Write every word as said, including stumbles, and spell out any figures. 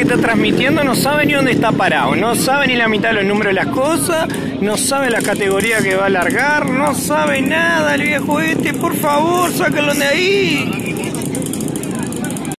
está transmitiendo no sabe ni dónde está parado, no sabe ni la mitad de los números de las cosas, no sabe la categoría que va a largar, no sabe nada el viejo este, por favor, sácalo de ahí.